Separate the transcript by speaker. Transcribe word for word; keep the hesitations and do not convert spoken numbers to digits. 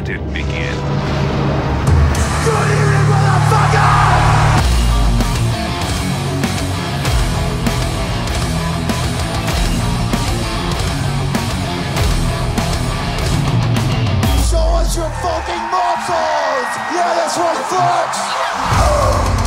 Speaker 1: let it begin.
Speaker 2: Good evening, motherfucker! Show us your fucking muscles! Yeah, that's right, folks!